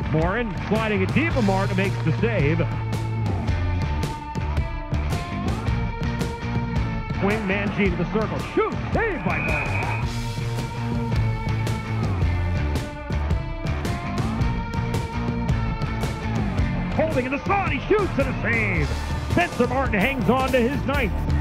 Morin sliding it deep, and Martin makes the save. Wing Manji to the circle. Shoot! Saved by Martin. Holding in the slot, he shoots and a save. Spencer Martin hangs on to his ninth.